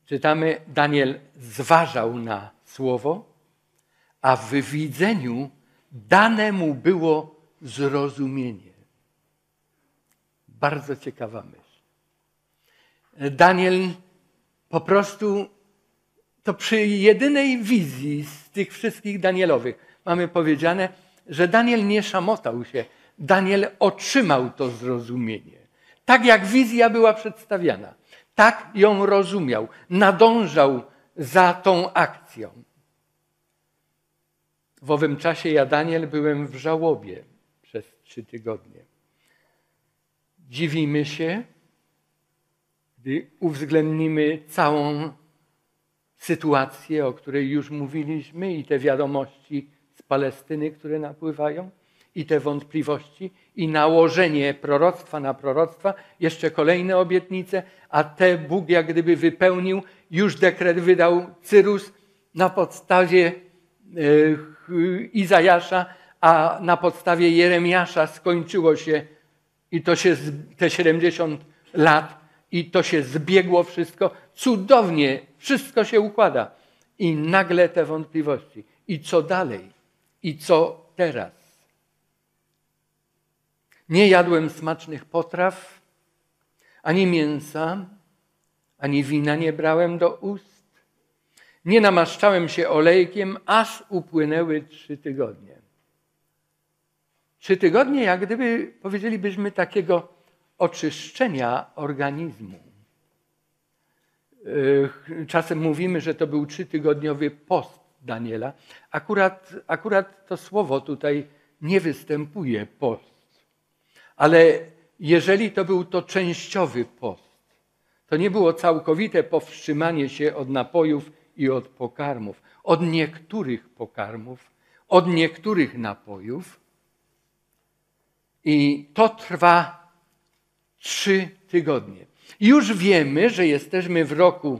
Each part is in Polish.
czytamy, Daniel zważał na słowo, a w widzeniu dane mu było zrozumienie. Bardzo ciekawa myśl. Daniel po prostu, to przy jedynej wizji z tych wszystkich Danielowych mamy powiedziane, że Daniel nie szamotał się. Daniel otrzymał to zrozumienie. Tak jak wizja była przedstawiana, tak ją rozumiał, nadążał za tą akcją. W owym czasie ja, Daniel, byłem w żałobie przez 3 tygodnie. Dziwimy się, gdy uwzględnimy całą sytuację, o której już mówiliśmy, i te wiadomości z Palestyny, które napływają, i te wątpliwości, i nałożenie proroctwa na proroctwa, jeszcze kolejne obietnice, a te Bóg jak gdyby wypełnił, już dekret wydał Cyrus na podstawie Izajasza, a na podstawie Jeremiasza skończyło się i to się te 70 lat i to się zbiegło wszystko. Cudownie wszystko się układa. I nagle te wątpliwości. I co dalej? I co teraz? Nie jadłem smacznych potraw, ani mięsa, ani wina nie brałem do ust. Nie namaszczałem się olejkiem, aż upłynęły 3 tygodnie. 3 tygodnie, jak gdyby powiedzielibyśmy, takiego oczyszczenia organizmu. Czasem mówimy, że to był 3-tygodniowy post Daniela. Akurat to słowo tutaj nie występuje, post. Ale jeżeli to był to częściowy post, to nie było całkowite powstrzymanie się od napojów i od pokarmów, od niektórych pokarmów, od niektórych napojów. I to trwa 3 tygodnie. Już wiemy, że jesteśmy w roku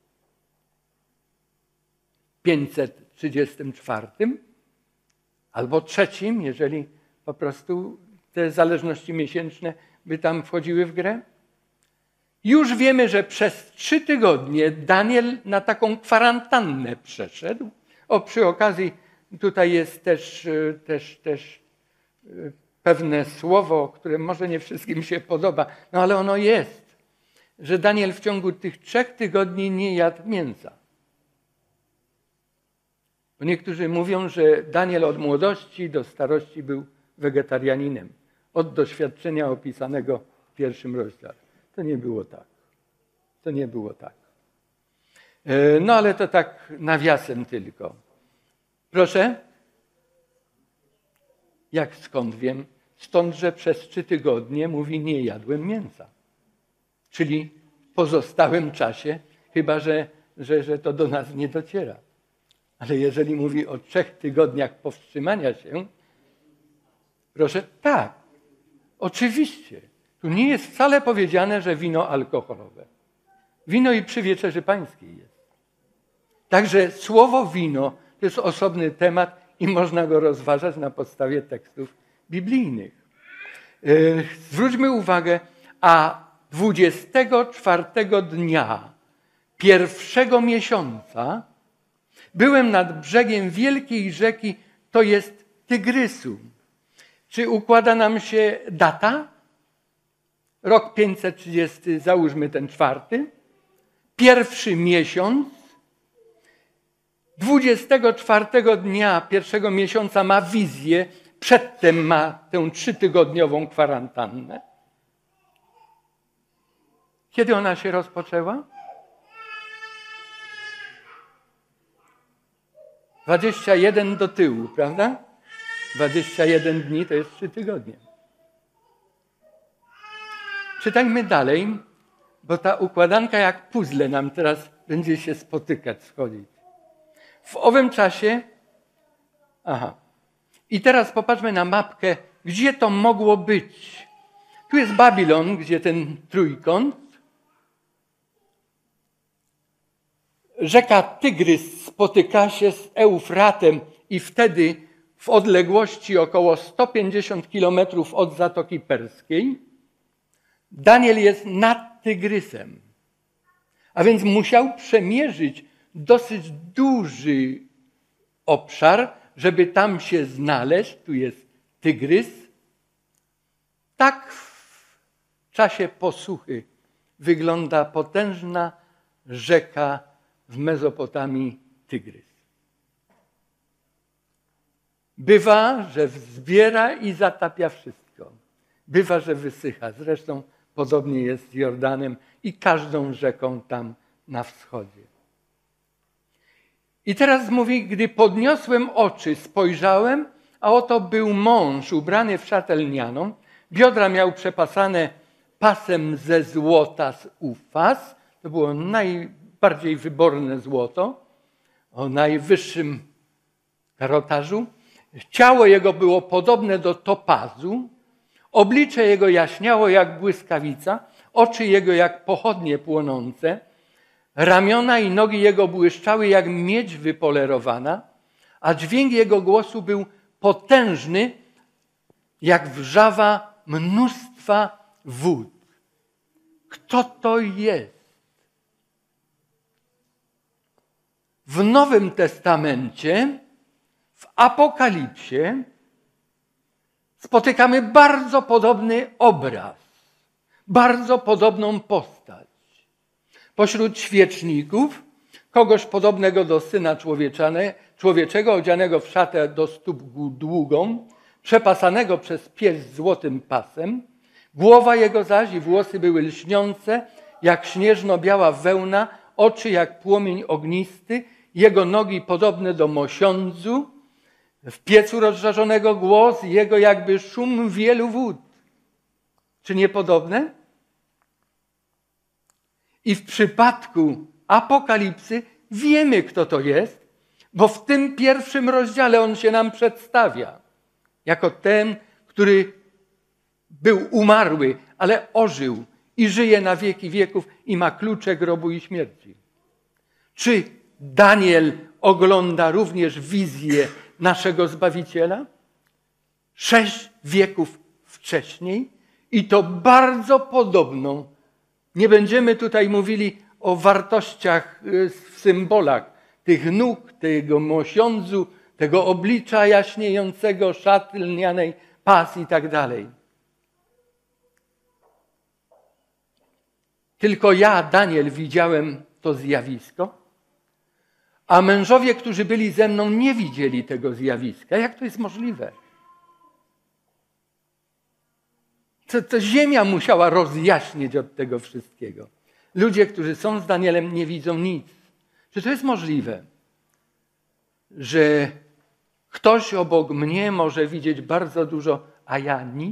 534 albo 3, jeżeli po prostu te zależności miesięczne by tam wchodziły w grę. Już wiemy, że przez 3 tygodnie Daniel na taką kwarantannę przeszedł. Przy okazji tutaj jest też pewne słowo, które może nie wszystkim się podoba, no ale ono jest, że Daniel w ciągu tych 3 tygodni nie jadł mięsa. Bo niektórzy mówią, że Daniel od młodości do starości był wegetarianinem. Od doświadczenia opisanego w 1 rozdziale. To nie było tak. To nie było tak. No ale to tak nawiasem tylko. Proszę? Jak skąd wiem? Stąd, że przez 3 tygodnie mówi, nie jadłem mięsa. Czyli w pozostałym czasie, chyba że to do nas nie dociera. Ale jeżeli mówi o 3 tygodniach powstrzymania się, proszę, tak, oczywiście. Tu nie jest wcale powiedziane, że wino alkoholowe. Wino i przy Wieczerzy Pańskiej jest. Także słowo wino to jest osobny temat i można go rozważać na podstawie tekstów biblijnych. Zwróćmy uwagę, a 24 dnia 1 miesiąca byłem nad brzegiem wielkiej rzeki, to jest Tygrysu. Czy układa nam się data? Rok 530, załóżmy ten 4. 1 miesiąc. 24 dnia 1 miesiąca ma wizję, przedtem ma tę 3-tygodniową kwarantannę. Kiedy ona się rozpoczęła? 21 do tyłu, prawda? 21 dni to jest 3 tygodnie. Czytajmy dalej, bo ta układanka jak puzzle nam teraz będzie się spotykać, schodzić. W owym czasie, i teraz popatrzmy na mapkę, gdzie to mogło być. Tu jest Babilon, gdzie ten trójkąt. Rzeka Tygrys spotyka się z Eufratem i wtedy w odległości około 150 kilometrów od Zatoki Perskiej Daniel jest nad Tygrysem. A więc musiał przemierzyć dosyć duży obszar, żeby tam się znaleźć. Tu jest Tygrys. Tak w czasie posuchy wygląda potężna rzeka w Mezopotamii Tygrys. Bywa, że zbiera i zatapia wszystko. Bywa, że wysycha. Zresztą podobnie jest z Jordanem i każdą rzeką tam na wschodzie. I teraz mówi, gdy podniosłem oczy, spojrzałem, a oto był mąż ubrany w szatę lnianą. Biodra miał przepasane pasem ze złota z Ufaz. To było najbardziej wyborne złoto o najwyższym karotażu. Ciało jego było podobne do topazu. Oblicze jego jaśniało jak błyskawica. Oczy jego jak pochodnie płonące. Ramiona i nogi jego błyszczały jak miedź wypolerowana, a dźwięk jego głosu był potężny jak wrzawa mnóstwa wód. Kto to jest? W Nowym Testamencie, w Apokalipsie spotykamy bardzo podobny obraz, bardzo podobną postać. Pośród świeczników kogoś podobnego do Syna Człowieczego, odzianego w szatę do stóp długą, przepasanego przez pierś złotym pasem. Głowa jego zaś i włosy były lśniące, jak śnieżno-biała wełna, oczy jak płomień ognisty, jego nogi podobne do mosiądzu, w piecu rozżarzonego głos jego jakby szum wielu wód. Czy nie podobne? I w przypadku Apokalipsy wiemy, kto to jest, bo w tym pierwszym rozdziale on się nam przedstawia jako ten, który był umarły, ale ożył i żyje na wieki wieków i ma klucze grobu i śmierci. Czy Daniel ogląda również wizję naszego Zbawiciela? 6 wieków wcześniej i to bardzo podobną. Nie będziemy tutaj mówili o wartościach w symbolach tych nóg, tego mosiądzu, tego oblicza jaśniejącego, szaty lnianej, pas i tak dalej. Tylko ja, Daniel, widziałem to zjawisko, a mężowie, którzy byli ze mną, nie widzieli tego zjawiska. Jak to jest możliwe? To ziemia musiała rozjaśnić od tego wszystkiego. Ludzie, którzy są z Danielem, nie widzą nic. Czy to jest możliwe, że ktoś obok mnie może widzieć bardzo dużo, a ja nic?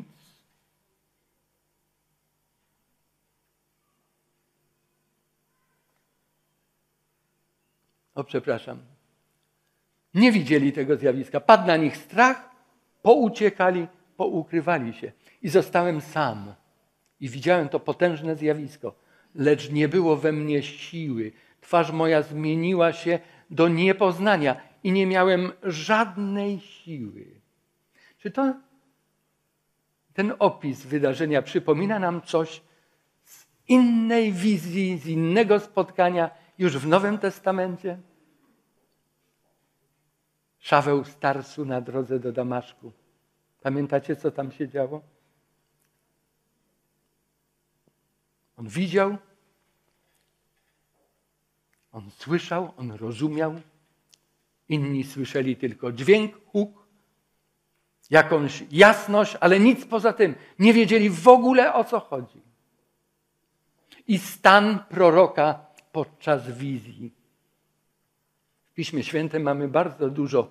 O, przepraszam. Nie widzieli tego zjawiska. Padł na nich strach, pouciekali, poukrywali się. I zostałem sam. I widziałem to potężne zjawisko. Lecz nie było we mnie siły. Twarz moja zmieniła się do niepoznania i nie miałem żadnej siły. Czy ten opis wydarzenia przypomina nam coś z innej wizji, z innego spotkania już w Nowym Testamencie? Szaweł z Tarsu na drodze do Damaszku. Pamiętacie, co tam się działo? On widział, on słyszał, on rozumiał. Inni słyszeli tylko dźwięk, huk, jakąś jasność, ale nic poza tym. Nie wiedzieli w ogóle, o co chodzi. I stan proroka podczas wizji. W Piśmie Świętym mamy bardzo dużo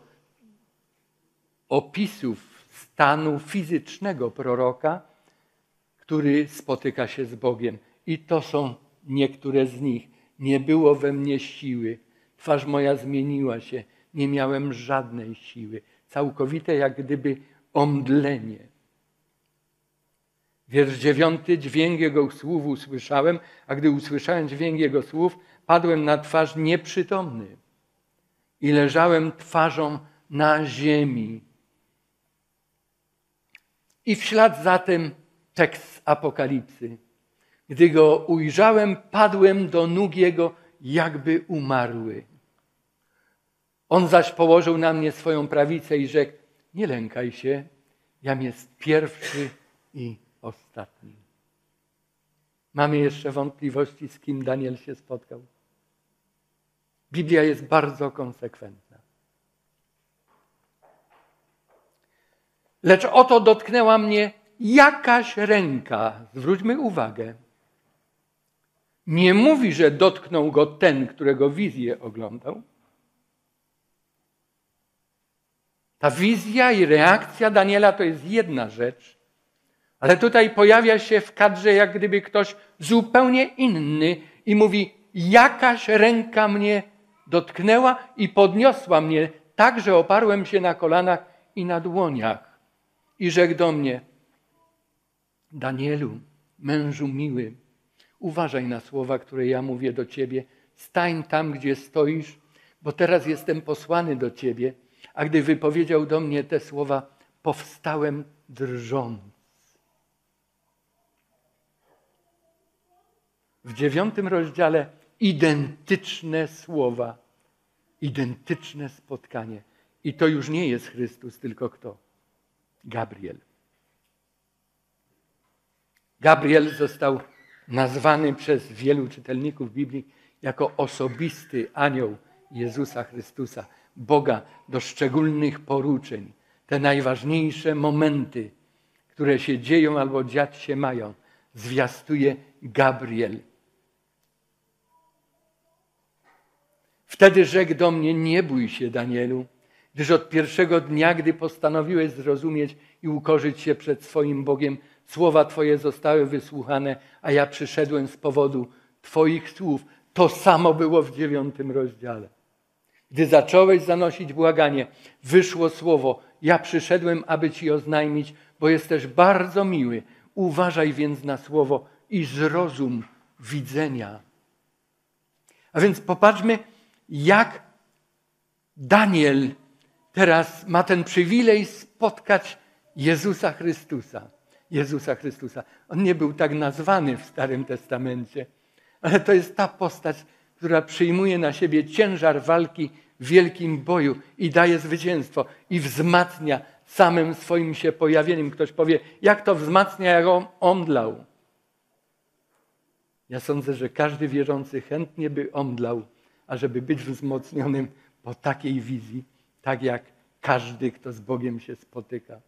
opisów stanu fizycznego proroka, który spotyka się z Bogiem. I to są niektóre z nich. Nie było we mnie siły. Twarz moja zmieniła się. Nie miałem żadnej siły. Całkowite jak gdyby omdlenie. Wiersz 9. Dźwięk Jego słów usłyszałem, a gdy usłyszałem dźwięk Jego słów, padłem na twarz nieprzytomny i leżałem twarzą na ziemi. I w ślad za tym tekst Apokalipsy. Gdy go ujrzałem, padłem do nóg jego, jakby umarły. On zaś położył na mnie swoją prawicę i rzekł: nie lękaj się, jam jest pierwszy i ostatni. Mamy jeszcze wątpliwości, z kim Daniel się spotkał? Biblia jest bardzo konsekwentna. Lecz oto dotknęła mnie jakaś ręka. Zwróćmy uwagę. Nie mówi, że dotknął go ten, którego wizję oglądał. Ta wizja i reakcja Daniela to jest jedna rzecz, ale tutaj pojawia się w kadrze jak gdyby ktoś zupełnie inny i mówi: jakaś ręka mnie dotknęła i podniosła mnie tak, że oparłem się na kolanach i na dłoniach. I rzekł do mnie: Danielu, mężu miły, uważaj na słowa, które ja mówię do ciebie. Stań tam, gdzie stoisz, bo teraz jestem posłany do ciebie. A gdy wypowiedział do mnie te słowa, powstałem drżąc. W 9 rozdziale identyczne słowa, identyczne spotkanie. I to już nie jest Chrystus, tylko kto? Gabriel. Gabriel został nazwany przez wielu czytelników Biblii jako osobisty anioł Jezusa Chrystusa, Boga do szczególnych poruczeń. Te najważniejsze momenty, które się dzieją albo dziać się mają, zwiastuje Gabriel. Wtedy rzekł do mnie: nie bój się, Danielu, gdyż od pierwszego dnia, gdy postanowiłeś zrozumieć i ukorzyć się przed swoim Bogiem, słowa Twoje zostały wysłuchane, a ja przyszedłem z powodu Twoich słów. To samo było w 9 rozdziale. Gdy zacząłeś zanosić błaganie, wyszło słowo: ja przyszedłem, aby Ci oznajmić, bo jesteś bardzo miły. Uważaj więc na słowo i zrozum widzenia. A więc popatrzmy, jak Daniel teraz ma ten przywilej spotkać Jezusa Chrystusa. Jezusa Chrystusa. On nie był tak nazwany w Starym Testamencie, ale to jest ta postać, która przyjmuje na siebie ciężar walki w wielkim boju i daje zwycięstwo i wzmacnia samym swoim się pojawieniem. Ktoś powie: jak to wzmacnia, jak on omdlał? Ja sądzę, że każdy wierzący chętnie by omdlał, ażeby być wzmocnionym po takiej wizji, tak jak każdy, kto z Bogiem się spotyka.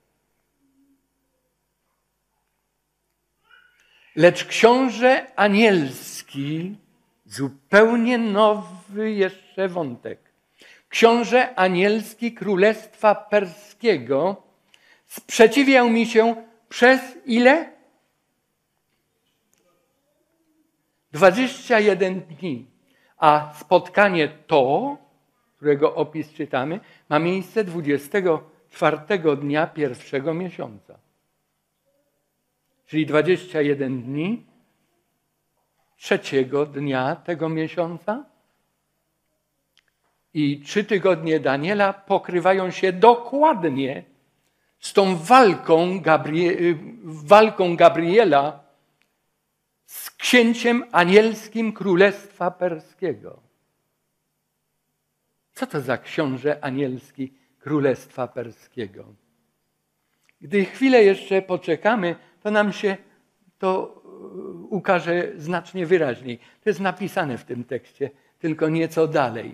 Lecz książę anielski, zupełnie nowy jeszcze wątek. Książę anielski Królestwa Perskiego sprzeciwiał mi się przez ile? 21 dni. A spotkanie to, którego opis czytamy, ma miejsce 24 dnia pierwszego miesiąca. Czyli 21 dni trzeciego dnia tego miesiąca i 3 tygodnie Daniela pokrywają się dokładnie z tą walką Gabriela z księciem anielskim Królestwa Perskiego. Co to za książę anielski Królestwa Perskiego? Gdy chwilę jeszcze poczekamy, to nam się to ukaże znacznie wyraźniej. To jest napisane w tym tekście, tylko nieco dalej.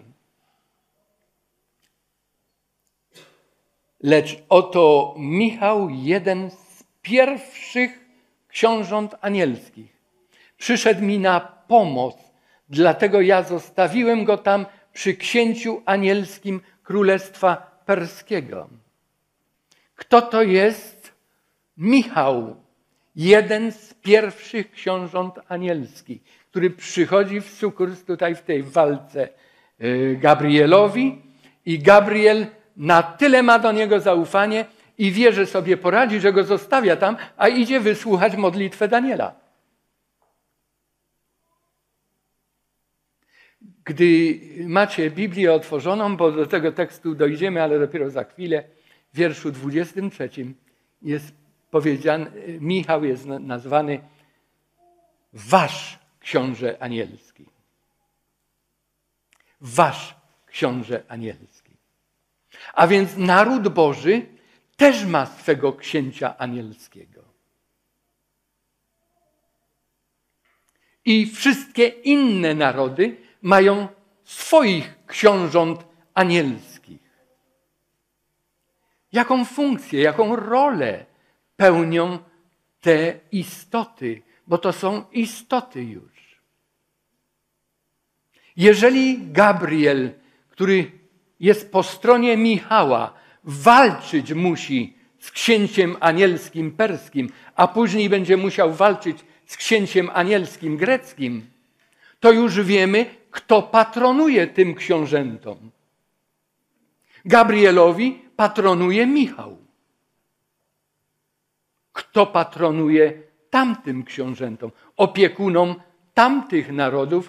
Lecz oto Michał, jeden z pierwszych książąt anielskich, przyszedł mi na pomoc, dlatego ja zostawiłem go tam przy księciu anielskim Królestwa Perskiego. Kto to jest? Michał, jeden z pierwszych książąt anielskich, który przychodzi w sukurs tutaj w tej walce Gabrielowi i Gabriel na tyle ma do niego zaufanie i wie, że sobie poradzi, że go zostawia tam, a idzie wysłuchać modlitwę Daniela. Gdy macie Biblię otworzoną, bo do tego tekstu dojdziemy, ale dopiero za chwilę, w wierszu 23 jest powiedziane, Michał jest nazwany wasz książę anielski. Wasz książę anielski. A więc naród Boży też ma swego księcia anielskiego. I wszystkie inne narody mają swoich książąt anielskich. Jaką funkcję, jaką rolę pełnią te istoty, bo to są istoty już. Jeżeli Gabriel, który jest po stronie Michała, walczyć musi z księciem anielskim perskim, a później będzie musiał walczyć z księciem anielskim greckim, to już wiemy, kto patronuje tym książętom. Gabrielowi patronuje Michał. Kto patronuje tamtym książętom, opiekunom tamtych narodów?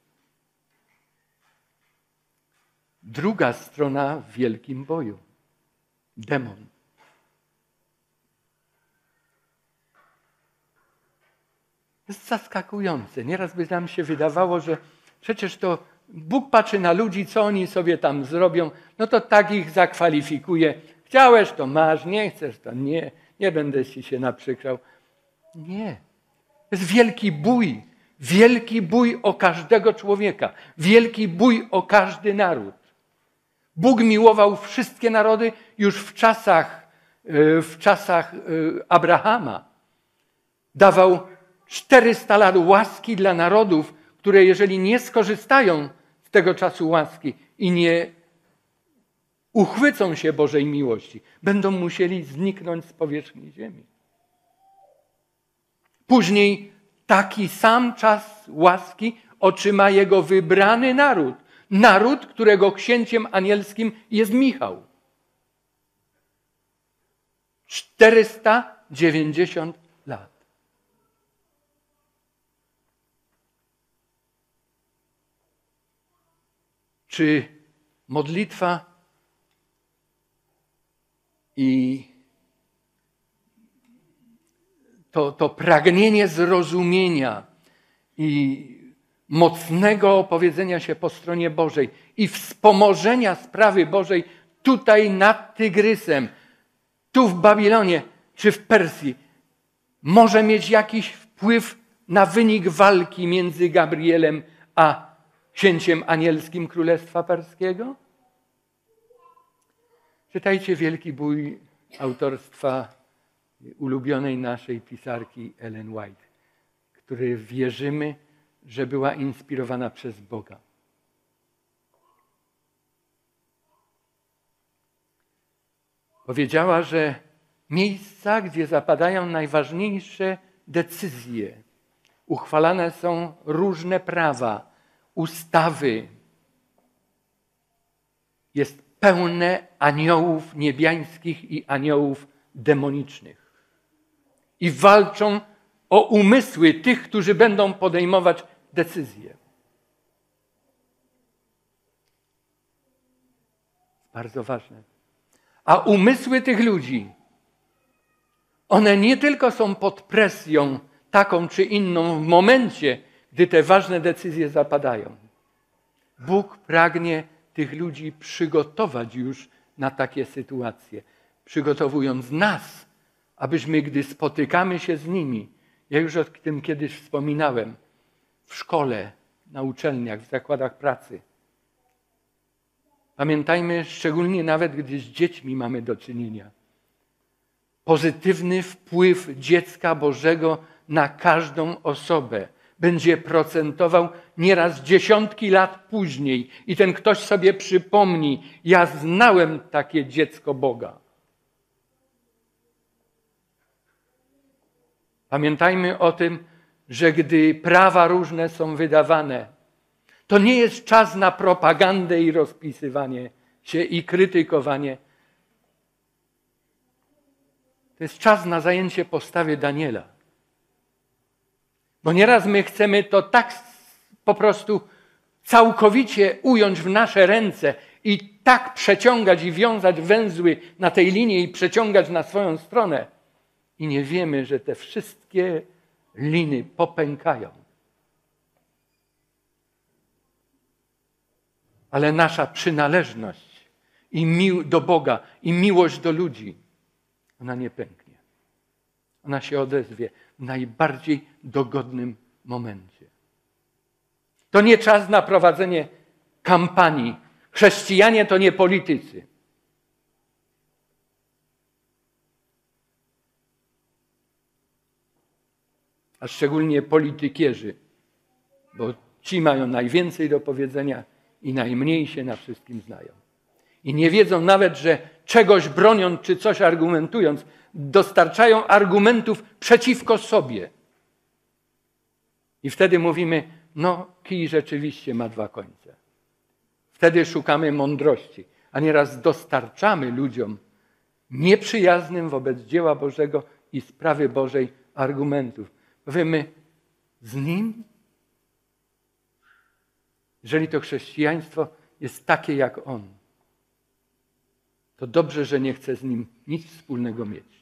Druga strona w wielkim boju. Demon. Jest zaskakujące. Nieraz by nam się wydawało, że przecież to Bóg patrzy na ludzi, co oni sobie tam zrobią, no to tak ich zakwalifikuje. Chciałeś, to masz, nie chcesz, to nie. Nie będę ci się naprzykrzał. Nie. To jest wielki bój o każdego człowieka, wielki bój o każdy naród. Bóg miłował wszystkie narody już w czasach Abrahama. Dawał 400 lat łaski dla narodów, które jeżeli nie skorzystają z tego czasu łaski i nie uchwycą się Bożej miłości, będą musieli zniknąć z powierzchni ziemi. Później taki sam czas łaski otrzyma jego wybrany naród. Naród, którego księciem anielskim jest Michał. 490 lat. Czy modlitwa i to pragnienie zrozumienia i mocnego opowiedzenia się po stronie Bożej i wspomożenia sprawy Bożej tutaj nad Tygrysem, tu w Babilonie czy w Persji może mieć jakiś wpływ na wynik walki między Gabrielem a księciem anielskim Królestwa Perskiego? Czytajcie Wielki Bój autorstwa ulubionej naszej pisarki Ellen White, której wierzymy, że była inspirowana przez Boga. Powiedziała, że miejsca, gdzie zapadają najważniejsze decyzje, uchwalane są różne prawa, ustawy, jest pełne aniołów niebiańskich i aniołów demonicznych. I walczą o umysły tych, którzy będą podejmować decyzje. Bardzo ważne. A umysły tych ludzi, one nie tylko są pod presją taką czy inną w momencie, gdy te ważne decyzje zapadają. Bóg pragnie tych ludzi przygotować już na takie sytuacje, przygotowując nas, abyśmy, gdy spotykamy się z nimi, ja już o tym kiedyś wspominałem, w szkole, na uczelniach, w zakładach pracy. Pamiętajmy, szczególnie nawet gdy z dziećmi mamy do czynienia, pozytywny wpływ dziecka Bożego na każdą osobę będzie procentował nieraz dziesiątki lat później i ten ktoś sobie przypomni, ja znałem takie dziecko Boga. Pamiętajmy o tym, że gdy prawa różne są wydawane, to nie jest czas na propagandę i rozpisywanie się i krytykowanie. To jest czas na zajęcie postawy Daniela. Bo nieraz my chcemy to tak po prostu całkowicie ująć w nasze ręce i tak przeciągać i wiązać węzły na tej linii i przeciągać na swoją stronę. I nie wiemy, że te wszystkie liny popękają. Ale nasza przynależność do Boga i miłość do ludzi, ona nie pęknie. Ona się odezwie w najbardziej dogodnym momencie. To nie czas na prowadzenie kampanii. Chrześcijanie to nie politycy. A szczególnie politykierzy, bo ci mają najwięcej do powiedzenia i najmniej się na wszystkim znają. I nie wiedzą nawet, że czegoś broniąc czy coś argumentując, dostarczają argumentów przeciwko sobie. I wtedy mówimy, no kij rzeczywiście ma dwa końce. Wtedy szukamy mądrości, a nieraz dostarczamy ludziom nieprzyjaznym wobec dzieła Bożego i sprawy Bożej argumentów. Powiemy, z Nim? Jeżeli to chrześcijaństwo jest takie jak On, to dobrze, że nie chce z Nim nic wspólnego mieć.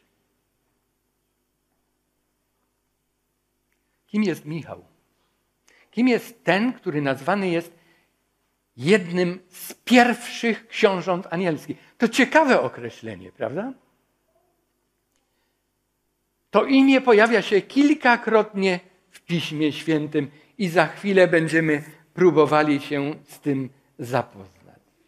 Kim jest Michał? Kim jest ten, który nazwany jest jednym z pierwszych książąt anielskich? To ciekawe określenie, prawda? To imię pojawia się kilkakrotnie w Piśmie Świętym i za chwilę będziemy próbowali się z tym zapoznać.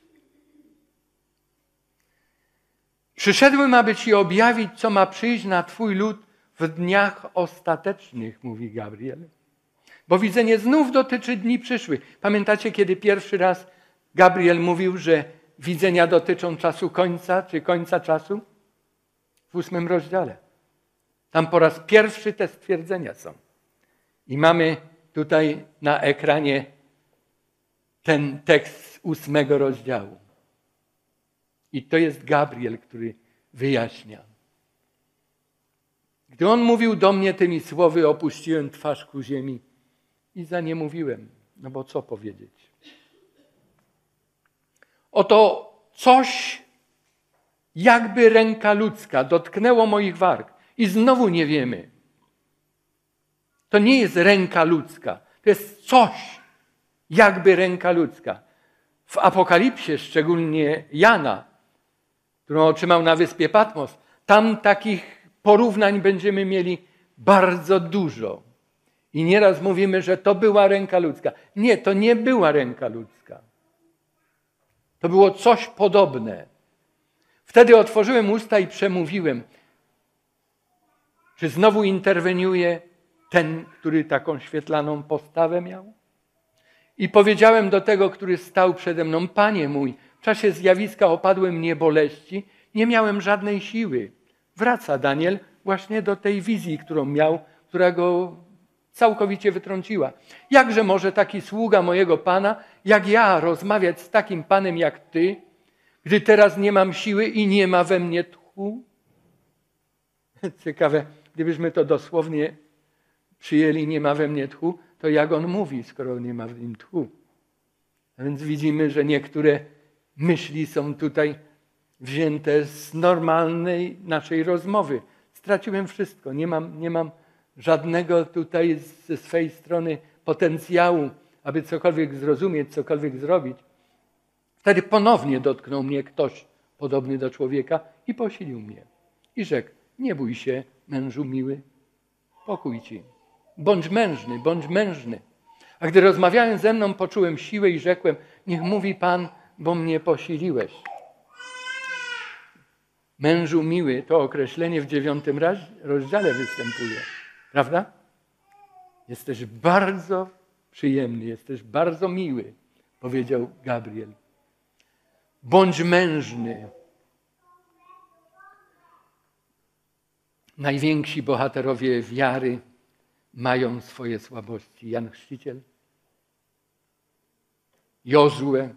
Przyszedłem, aby Ci objawić, co ma przyjść na Twój lud w dniach ostatecznych, mówi Gabriel. Bo widzenie znów dotyczy dni przyszłych. Pamiętacie, kiedy pierwszy raz Gabriel mówił, że widzenia dotyczą czasu końca, czy końca czasu? W 8 rozdziale. Tam po raz pierwszy te stwierdzenia są. I mamy tutaj na ekranie ten tekst z 8 rozdziału. I to jest Gabriel, który wyjaśnia. Gdy on mówił do mnie tymi słowy, opuściłem twarz ku ziemi i za nie mówiłem. No bo co powiedzieć? Oto coś, jakby ręka ludzka, dotknęło moich warg. I znowu nie wiemy. To nie jest ręka ludzka. To jest coś, jakby ręka ludzka. W Apokalipsie, szczególnie Jana, którą otrzymał na wyspie Patmos, tam takich porównań będziemy mieli bardzo dużo. I nieraz mówimy, że to była ręka ludzka. Nie, to nie była ręka ludzka. To było coś podobne. Wtedy otworzyłem usta i przemówiłem. Czy znowu interweniuje ten, który taką świetlaną postawę miał? I powiedziałem do tego, który stał przede mną, Panie mój, w czasie zjawiska opadły mnie boleści, nie miałem żadnej siły. Wraca Daniel właśnie do tej wizji, którą miał, która go całkowicie wytrąciła. Jakże może taki sługa mojego Pana, jak ja, rozmawiać z takim Panem jak Ty, gdy teraz nie mam siły i nie ma we mnie tchu? Ciekawe, gdybyśmy to dosłownie przyjęli, nie ma we mnie tchu, to jak on mówi, skoro nie ma w nim tchu? A więc widzimy, że niektóre myśli są tutaj wzięte z normalnej naszej rozmowy. Straciłem wszystko, nie mam żadnego tutaj ze swej strony potencjału, aby cokolwiek zrozumieć, cokolwiek zrobić. Wtedy ponownie dotknął mnie ktoś podobny do człowieka i posilił mnie. I rzekł, nie bój się, mężu miły, pokój ci. Bądź mężny. A gdy rozmawiałem ze mną, poczułem siłę i rzekłem, niech mówi Pan, bo mnie posiliłeś. Mężu miły, to określenie w 9 rozdziale występuje. Prawda? Jesteś bardzo przyjemny, jesteś bardzo miły, powiedział Gabriel. Bądź mężny. Najwięksi bohaterowie wiary mają swoje słabości. Jan Chrzciciel, Jozue,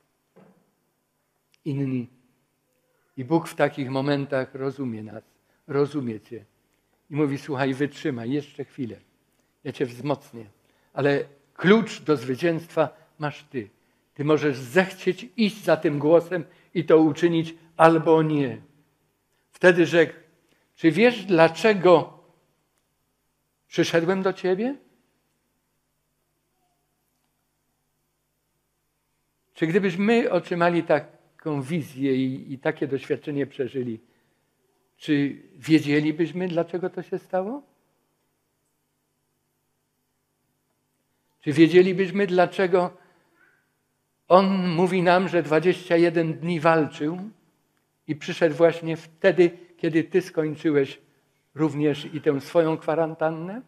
inni. I Bóg w takich momentach rozumie nas, rozumie Cię. I mówi, słuchaj, wytrzymaj, jeszcze chwilę. Ja Cię wzmocnię. Ale klucz do zwycięstwa masz Ty. Ty możesz zechcieć iść za tym głosem i to uczynić albo nie. Wtedy rzekł, czy wiesz, dlaczego Przyszedłem do ciebie? Czy gdybyśmy otrzymali taką wizję i takie doświadczenie przeżyli, czy wiedzielibyśmy, dlaczego to się stało? Czy wiedzielibyśmy, dlaczego On mówi nam, że 21 dni walczył i przyszedł właśnie wtedy, kiedy ty skończyłeś również i tę swoją kwarantannę?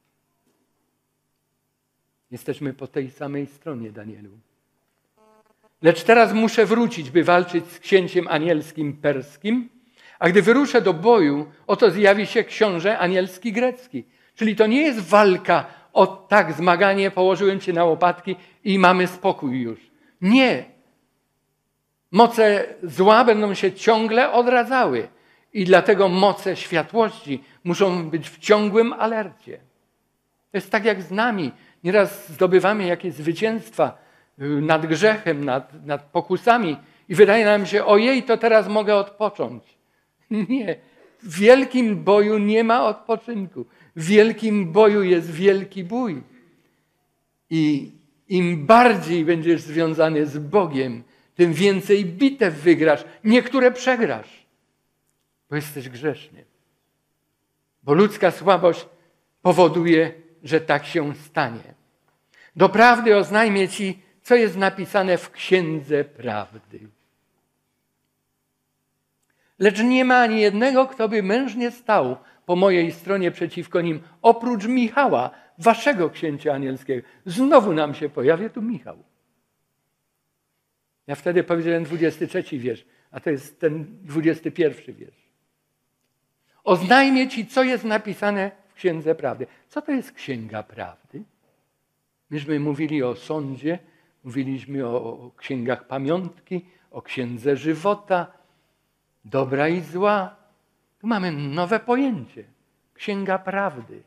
Jesteśmy po tej samej stronie, Danielu. Lecz teraz muszę wrócić, by walczyć z księciem anielskim perskim, a gdy wyruszę do boju, oto zjawi się książę anielski grecki. Czyli to nie jest walka o tak, zmaganie, położyłem cię na łopatki i mamy spokój już. Nie. Moce zła będą się ciągle odradzały i dlatego moce światłości muszą być w ciągłym alercie. To jest tak jak z nami. Nieraz zdobywamy jakieś zwycięstwa nad grzechem, nad pokusami i wydaje nam się, ojej, to teraz mogę odpocząć. Nie. W wielkim boju nie ma odpoczynku. W wielkim boju jest wielki bój. I im bardziej będziesz związany z Bogiem, tym więcej bitew wygrasz. Niektóre przegrasz, bo jesteś grzeszny. Bo ludzka słabość powoduje, że tak się stanie. Doprawdy oznajmię ci, co jest napisane w Księdze Prawdy. Lecz nie ma ani jednego, kto by mężnie stał po mojej stronie przeciwko nim, oprócz Michała, waszego księcia anielskiego. Znowu nam się pojawia tu Michał. Ja wtedy powiedziałem 23 wiersz, a to jest ten 21 wiersz. Oznajmię ci, co jest napisane w Księdze Prawdy. Co to jest Księga Prawdy? Myśmy mówili o sądzie, mówiliśmy o księgach pamiątki, o księdze żywota, dobra i zła. Tu mamy nowe pojęcie. Księga Prawdy.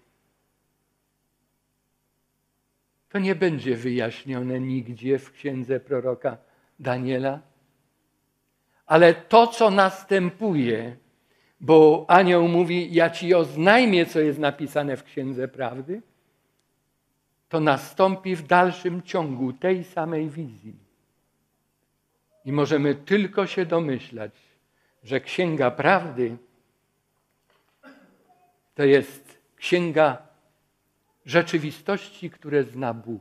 To nie będzie wyjaśnione nigdzie w księdze proroka Daniela. Ale to, co następuje, bo anioł mówi, ja ci oznajmię, co jest napisane w Księdze Prawdy, to nastąpi w dalszym ciągu tej samej wizji. I możemy tylko się domyślać, że Księga Prawdy to jest księga rzeczywistości, które zna Bóg.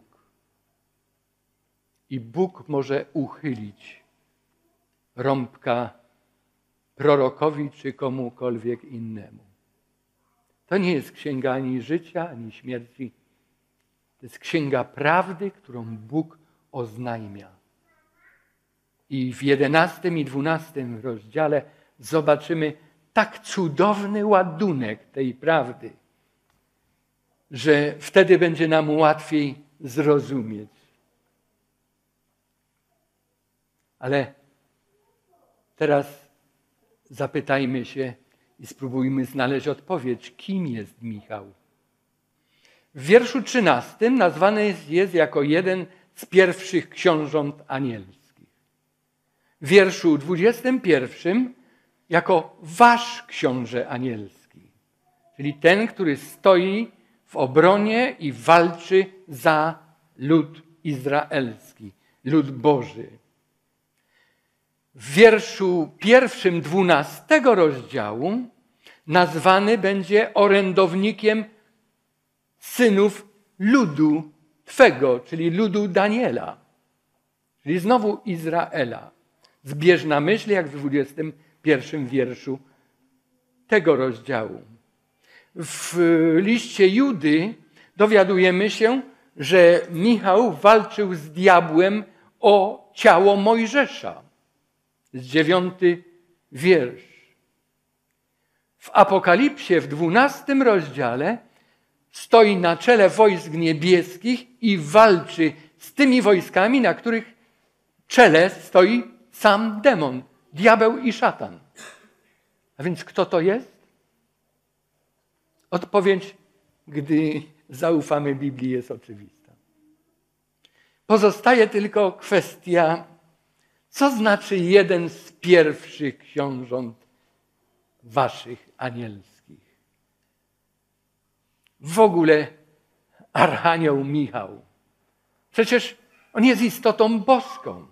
I Bóg może uchylić rąbka prorokowi czy komukolwiek innemu. To nie jest księga ani życia, ani śmierci. To jest księga prawdy, którą Bóg oznajmia. I w 11 i 12 rozdziale zobaczymy tak cudowny ładunek tej prawdy, że wtedy będzie nam łatwiej zrozumieć. Ale teraz zapytajmy się i spróbujmy znaleźć odpowiedź, kim jest Michał. W wierszu 13 nazwany jest jako jeden z pierwszych książąt anielskich. W wierszu 21 jako wasz książę anielski, czyli ten, który stoi w obronie i walczy za lud izraelski, lud Boży. W wierszu 1, 12 rozdziału nazwany będzie orędownikiem synów ludu Twego, czyli ludu Daniela, czyli znowu Izraela. Zbieżna myśl jak w 21 wierszu tego rozdziału. W liście Judy dowiadujemy się, że Michał walczył z diabłem o ciało Mojżesza. Z 9 wiersz. W Apokalipsie w 12 rozdziale stoi na czele wojsk niebieskich i walczy z tymi wojskami, na których czele stoi sam demon, diabeł i szatan. A więc kto to jest? Odpowiedź, gdy zaufamy Biblii, jest oczywista. Pozostaje tylko kwestia, co znaczy jeden z pierwszych książąt waszych anielskich. w ogóle archanioł Michał? Przecież on jest istotą boską.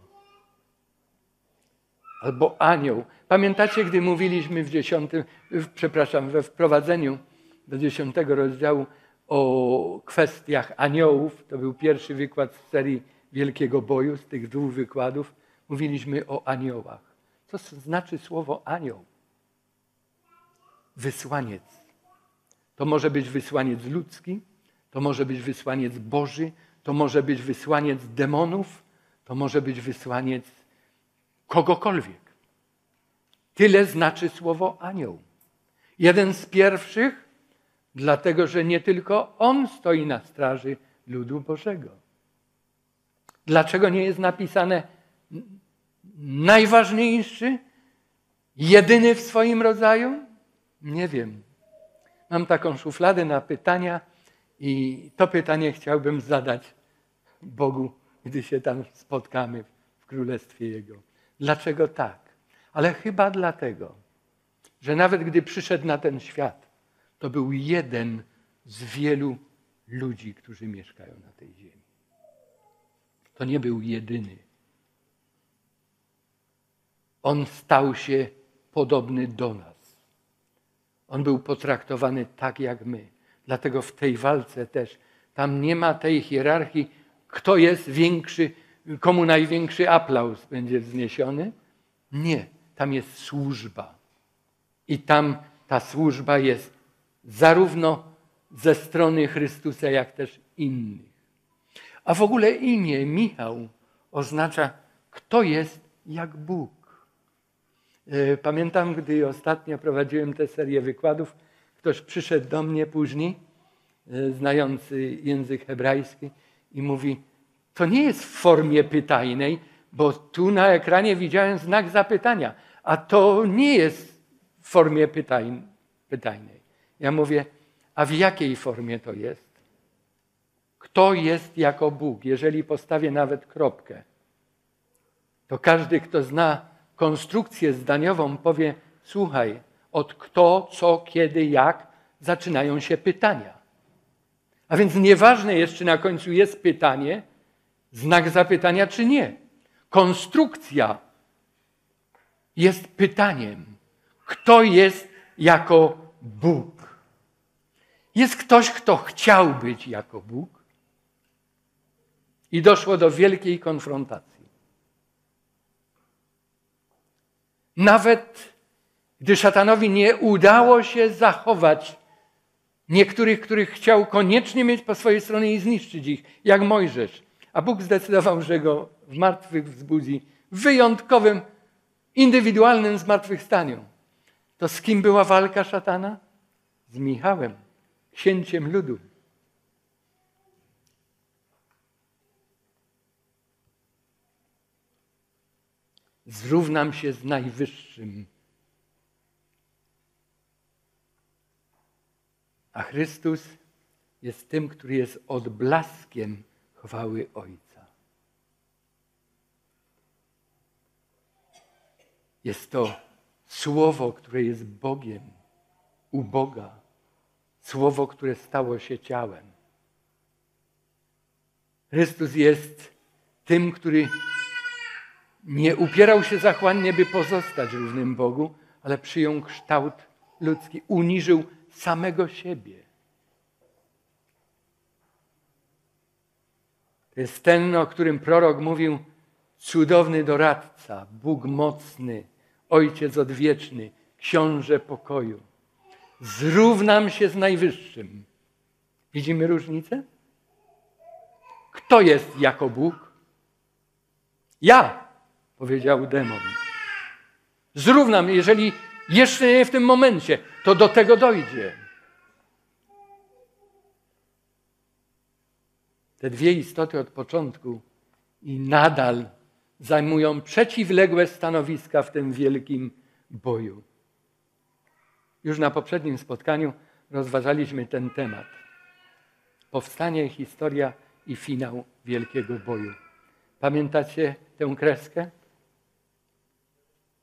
Albo anioł. Pamiętacie, gdy mówiliśmy we wprowadzeniu do 10 rozdziału o kwestiach aniołów, to był pierwszy wykład z serii Wielkiego Boju, z tych 2 wykładów, mówiliśmy o aniołach. Co znaczy słowo anioł? Wysłaniec. To może być wysłaniec ludzki, to może być wysłaniec Boży, to może być wysłaniec demonów, to może być wysłaniec kogokolwiek. Tyle znaczy słowo anioł. Jeden z pierwszych, dlatego że nie tylko on stoi na straży ludu Bożego. Dlaczego nie jest napisane najważniejszy, jedyny w swoim rodzaju? Nie wiem. Mam taką szufladę na pytania i to pytanie chciałbym zadać Bogu, gdy się tam spotkamy w Królestwie Jego. Dlaczego tak? Ale chyba dlatego, że nawet gdy przyszedł na ten świat, to był jeden z wielu ludzi, którzy mieszkają na tej ziemi. To nie był jedyny. On stał się podobny do nas. On był potraktowany tak jak my. Dlatego w tej walce też tam nie ma tej hierarchii, kto jest większy, komu największy aplauz będzie wzniesiony. Nie, tam jest służba. I tam ta służba jest zarówno ze strony Chrystusa, jak też innych. A w ogóle imię Michał oznacza, kto jest jak Bóg. Pamiętam, gdy ostatnio prowadziłem tę serię wykładów, ktoś przyszedł do mnie później, znający język hebrajski i mówi, to nie jest w formie pytajnej, bo tu na ekranie widziałem znak zapytania, a to nie jest w formie pytajnej. Ja mówię, a w jakiej formie to jest? Kto jest jako Bóg? Jeżeli postawię nawet kropkę, to każdy, kto zna konstrukcję zdaniową, powie, słuchaj, od kto, co, kiedy, jak, zaczynają się pytania. A więc nieważne jest, czy na końcu jest pytanie, znak zapytania, czy nie. Konstrukcja jest pytaniem. Kto jest jako Bóg? Jest ktoś, kto chciał być jako Bóg i doszło do wielkiej konfrontacji. Nawet gdy szatanowi nie udało się zachować niektórych, których chciał koniecznie mieć po swojej stronie i zniszczyć ich, jak Mojżesz, a Bóg zdecydował, że go w martwych wzbudzi w wyjątkowym, indywidualnym zmartwychwstaniu. To z kim była walka szatana? Z Michałem, księciem ludu. Zrównam się z Najwyższym. A Chrystus jest tym, który jest odblaskiem chwały Ojca. Jest to Słowo, które jest Bogiem, u Boga. Słowo, które stało się ciałem. Chrystus jest tym, który nie upierał się zachłannie, by pozostać równym Bogu, ale przyjął kształt ludzki, uniżył samego siebie. To jest ten, o którym prorok mówił, cudowny doradca, Bóg mocny, Ojciec odwieczny, Książę pokoju. Zrównam się z Najwyższym. Widzimy różnicę? Kto jest jako Bóg? Ja, powiedział demon. Zrównam, jeżeli jeszcze nie w tym momencie, to do tego dojdzie. Te dwie istoty od początku i nadal zajmują przeciwległe stanowiska w tym wielkim boju. Już na poprzednim spotkaniu rozważaliśmy ten temat. Powstanie, historia i finał wielkiego boju. Pamiętacie tę kreskę?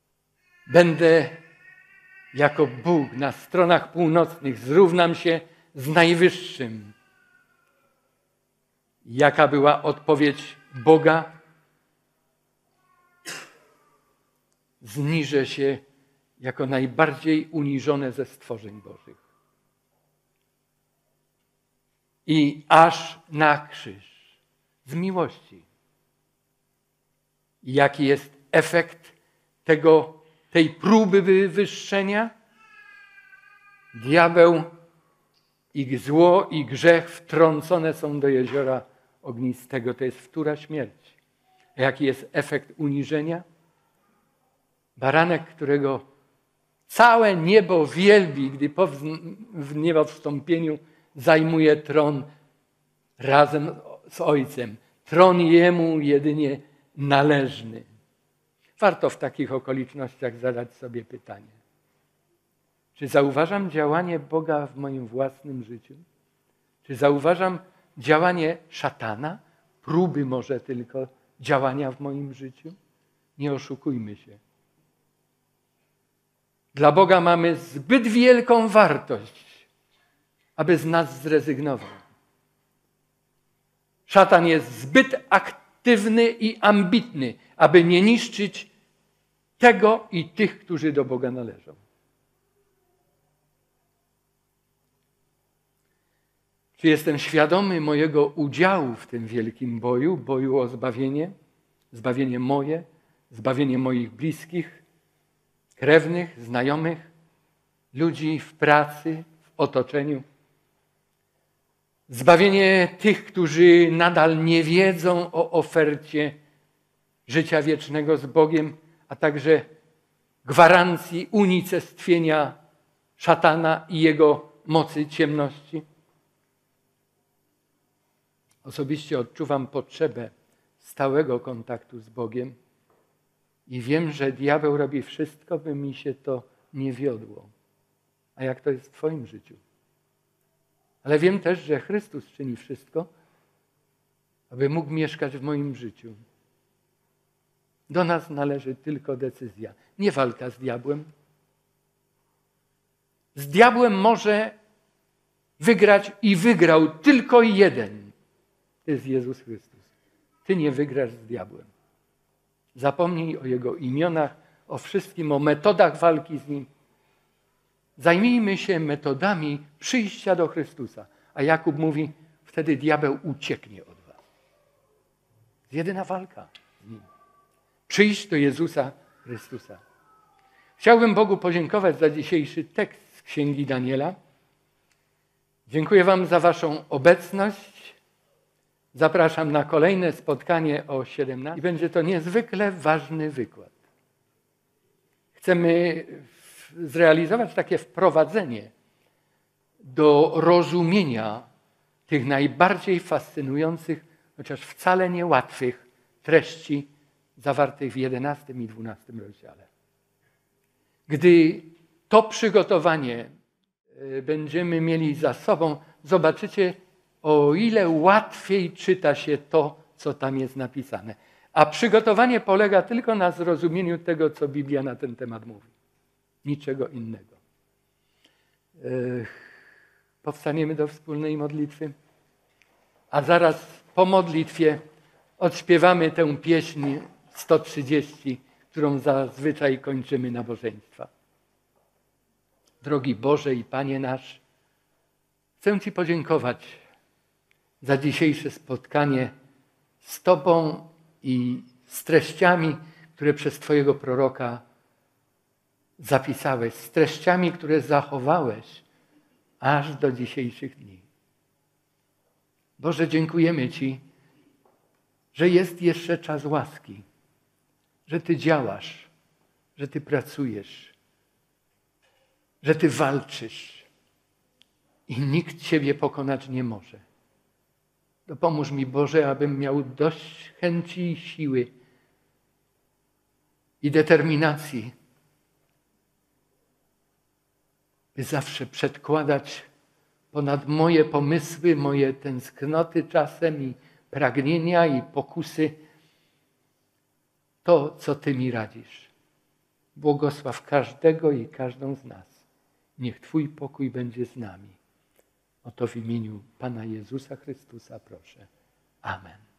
Będę jako Bóg na stronach północnych, zrównam się z Najwyższym. Jaka była odpowiedź Boga? Zniżę się jako najbardziej uniżone ze stworzeń Bożych. I aż na krzyż. Z miłości. Jaki jest efekt tej próby wywyższenia? Diabeł i zło i grzech wtrącone są do jeziora ognistego. To jest wtóra śmierć. A jaki jest efekt uniżenia? Baranek, którego całe niebo wielbi, gdy w niebowstąpieniu zajmuje tron razem z Ojcem. Tron Jemu jedynie należny. Warto w takich okolicznościach zadać sobie pytanie. Czy zauważam działanie Boga w moim własnym życiu? Czy zauważam działanie szatana? Próby może tylko działania w moim życiu? Nie oszukujmy się. Dla Boga mamy zbyt wielką wartość, aby z nas zrezygnował. Szatan jest zbyt aktywny i ambitny, aby nie niszczyć tego i tych, którzy do Boga należą. Czy jestem świadomy mojego udziału w tym wielkim boju o zbawienie moje, zbawienie moich bliskich, krewnych, znajomych, ludzi w pracy, w otoczeniu. Zbawienie tych, którzy nadal nie wiedzą o ofercie życia wiecznego z Bogiem, a także gwarancji unicestwienia szatana i jego mocy ciemności. Osobiście odczuwam potrzebę stałego kontaktu z Bogiem i wiem, że diabeł robi wszystko, by mi się to nie wiodło. A jak to jest w Twoim życiu? Ale wiem też, że Chrystus czyni wszystko, aby mógł mieszkać w moim życiu. Do nas należy tylko decyzja, nie walka z diabłem. Z diabłem może wygrać i wygrał tylko jeden. To jest Jezus Chrystus. Ty nie wygrasz z diabłem. Zapomnij o Jego imionach, o wszystkim, o metodach walki z Nim. Zajmijmy się metodami przyjścia do Chrystusa. A Jakub mówi, wtedy diabeł ucieknie od was. Jest jedyna walka z Nim. Przyjść do Jezusa Chrystusa. Chciałbym Bogu podziękować za dzisiejszy tekst z Księgi Daniela. Dziękuję wam za waszą obecność. Zapraszam na kolejne spotkanie o 17:00 i będzie to niezwykle ważny wykład. Chcemy zrealizować takie wprowadzenie do rozumienia tych najbardziej fascynujących, chociaż wcale niełatwych treści zawartych w 11 i 12 rozdziale. Gdy to przygotowanie będziemy mieli za sobą, zobaczycie, o ile łatwiej czyta się to, co tam jest napisane. A przygotowanie polega tylko na zrozumieniu tego, co Biblia na ten temat mówi. Niczego innego. Powstaniemy do wspólnej modlitwy, a zaraz po modlitwie odśpiewamy tę pieśń 130, którą zazwyczaj kończymy nabożeństwa. Drogi Boże i Panie nasz, chcę Ci podziękować za dzisiejsze spotkanie z Tobą i z treściami, które przez Twojego proroka zapisałeś, z treściami, które zachowałeś aż do dzisiejszych dni. Boże, dziękujemy Ci, że jest jeszcze czas łaski, że Ty działasz, że Ty pracujesz, że Ty walczysz i nikt Ciebie pokonać nie może. Dopomóż mi, Boże, abym miał dość chęci i siły i determinacji, by zawsze przedkładać ponad moje pomysły, moje tęsknoty czasem i pragnienia i pokusy to, co Ty mi radzisz. Błogosław każdego i każdą z nas. Niech Twój pokój będzie z nami. O to w imieniu Pana Jezusa Chrystusa proszę. Amen.